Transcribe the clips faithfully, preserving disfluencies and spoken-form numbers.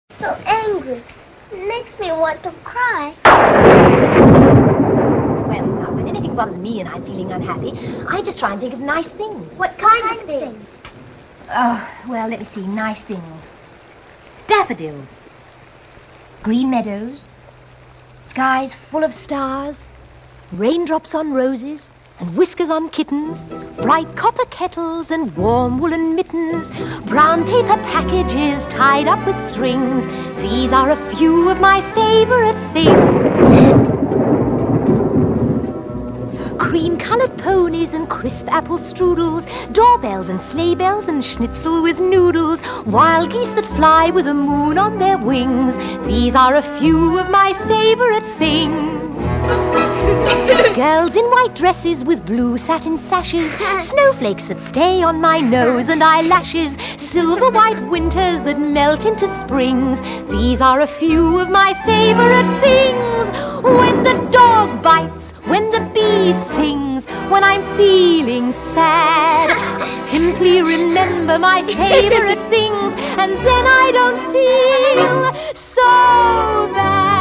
So angry. It makes me want to cry. Well, now, when anything bothers me and I'm feeling unhappy, I just try and think of nice things. What kind of things? Oh, well, let me see. Nice things. Daffodils. Green meadows. Skies full of stars. Raindrops on roses. And whiskers on kittens, bright copper kettles and warm woolen mittens, brown paper packages tied up with strings. These are a few of my favourite things. Cream-coloured ponies and crisp apple strudels, doorbells and sleigh bells and schnitzel with noodles, wild geese that fly with the moon on their wings. These are a few of my favourite things. Girls in white dresses with blue satin sashes, snowflakes that stay on my nose and eyelashes, silver white winters that melt into springs. These are a few of my favourite things. When the dog bites, when the bee stings, when I'm feeling sad, I simply remember my favourite things, and then I don't feel so bad.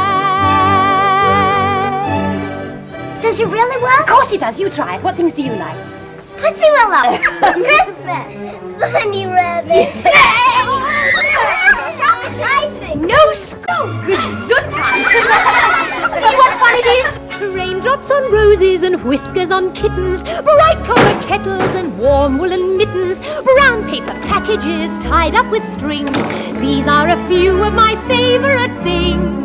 Does it really work? Of course it does. You try it. What things do you like? Tootsie Willow. Christmas. Bunny rabbit. Chocolate icing. No scope. Gesundheit. See what fun it is? Raindrops on roses and whiskers on kittens, bright copper kettles and warm woolen mittens, brown paper packages tied up with strings. These are a few of my favourite things.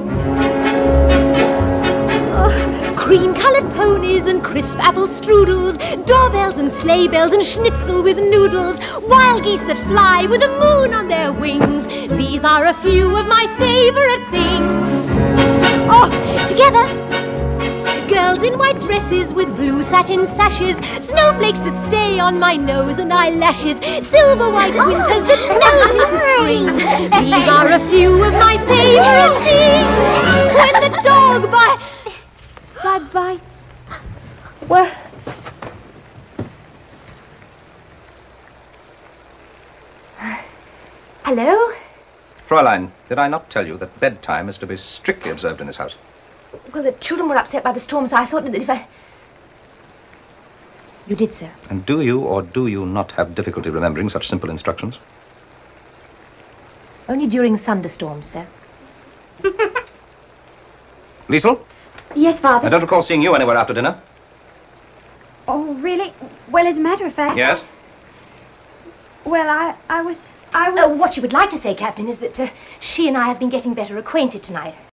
Cream-coloured ponies and crisp apple strudels, doorbells and sleigh bells and schnitzel with noodles, wild geese that fly with the moon on their wings. These are a few of my favourite things. Oh, together! Girls in white dresses with blue satin sashes, snowflakes that stay on my nose and eyelashes, silver white winters that melt into spring. These are a few of my favourite things. When the dog bites... Dog bites. Well... Hello? Fräulein, did I not tell you that bedtime is to be strictly observed in this house? Well, the children were upset by the storm, so I thought that if I... You did, sir. And do you or do you not have difficulty remembering such simple instructions? Only during thunderstorms, sir. Liesel? Yes, Father. I don't recall seeing you anywhere after dinner. Oh, really? Well, as a matter of fact... Yes? Well, I, I was... I was... Oh, what you would like to say, Captain, is that uh, she and I have been getting better acquainted tonight.